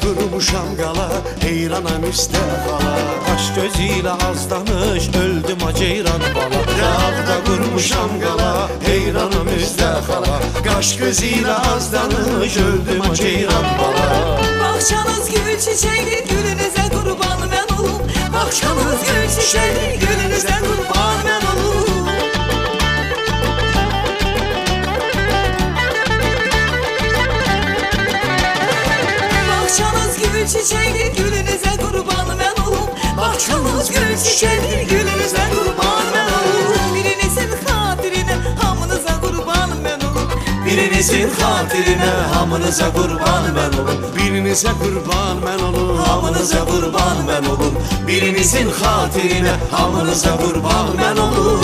qurmuşam qala, heyranam üstə xala. Qaş gözüyle azdanış, öldüm o ceyran bala. Dağda qurmuşam qala, heyranam üstə xala. Qaş gözüyle azdanış, öldüm o ceyran bala. Bahçanız gül çiçekli, gülünüze kurban ben olum. Bahçanız gül çiçekli, gülünüze kurban ben olum. Bahçanız gül çiçekli, gülünüze kurban ben olum. Bahçanız gül çiçekli, gülünüze kurban ben olum. Birinizin hatirine hamınıza kurban ben olum. Birinizin hatirine hamınıza kurban ben olum. Birinizə qurban mən olum, Hamınıza kurban ben olum. Birinizin hatirine hamınıza kurban ben olum.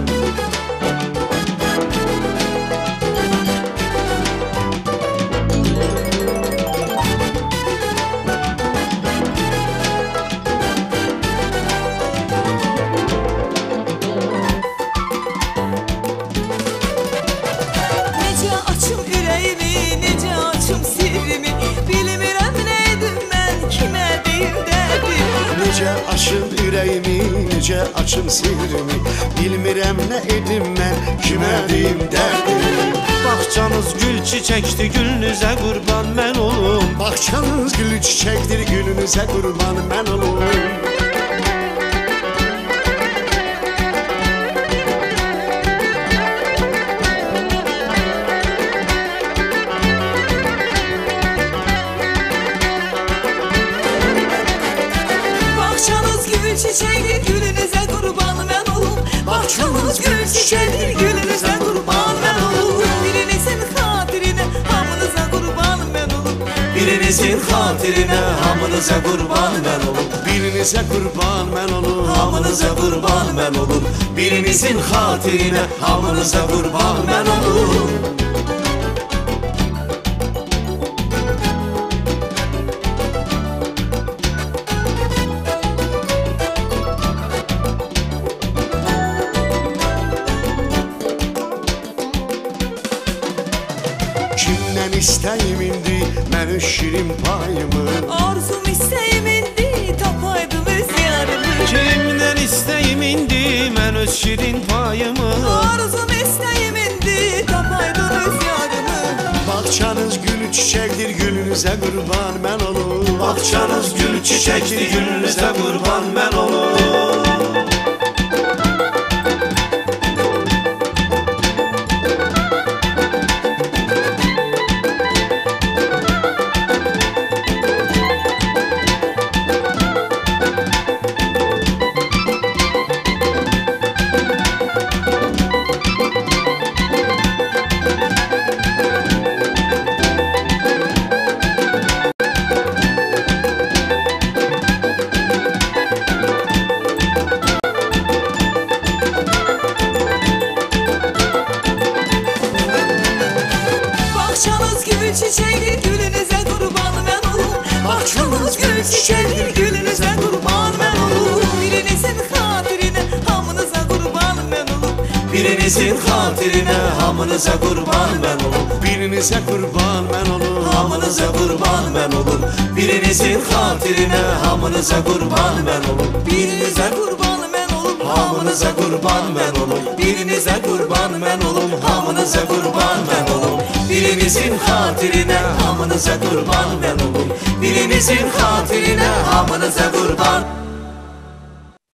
Nece açım yüreğimi, nece açım sirrimi. Bilmirəm neydim mən, kimə deyim dərdimi. Necə açım ürəyimi, necə açım sirrimi. Bilmirəm nə edim mən, kimə deyim dərdimi. Bahçanız gül çiçekti, gülünüze kurban ben olum. Bahçanız gül çiçəkdir, gülünüzə qurban mən olum. Bahçanız gül çiçekli, gülünüze kurban ben olum. Bahçanız gül çiçekli, gülünüze kurban ben olum. Birinizin hatirine hamınıza kurban ben olum. Birinizin hatirine hamınıza kurban ben olum. Birinizə qurban mən olum, Hamınıza kurban ben olum. Birinizin hatirine hamınıza kurban ben olum. Kimdən istəyim indi mən öz şirin payımı. Arzum isteğim indi, tapaydım öz yarımı. Kimden isteyim indi ben öz şirin payımı. Arzum isteğim indi, tapaydım öz yarımı. Bahçanız gül çiçəkdir, gülünüzə qurban mən olum. Bahçanız gül çiçekti, gülünüze kurban ben olum. Bahçanız gül çiçekli, gülünüze kurban ben olum. Bahçanız gül çiçekli, gülünüze kurban ben olum. Birinizin hatirine hamınıza kurban ben olum. Birinizin hatirine hamınıza kurban ben olum. Birinizə qurban mən olum, Hamınıza kurban ben olum. Birinizin hatirine hamınıza kurban ben olum. Birinize kurban ben olum. Hamınıza kurban ben olum. Birinize kurban ben olum. Hamınıza kurban ben olum. Birinizin hatirine hamınıza kurban ben olum. Birinizin hatirine hamınıza kurban